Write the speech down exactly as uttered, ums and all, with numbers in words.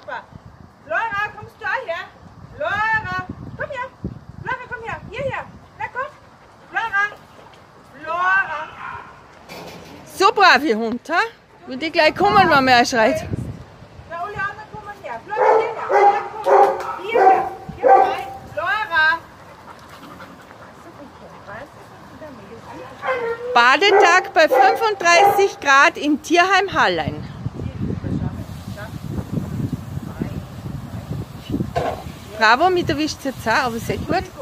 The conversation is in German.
super. Laura, kommst du auch her? Laura, komm her. Laura, komm her. Hierher. Na komm. Laura. Laura. So brave Hund, ha? Will die gleich kommen, wenn man er schreit. Na, alle anderen kommen her. Laura, hierher. Ja, komm. Hierher. Hier rein. Laura. Badetag bei fünfunddreißig Grad im Tierheim Hallein. Bravo, mit erwischt jetzt auch, aber sehr gut.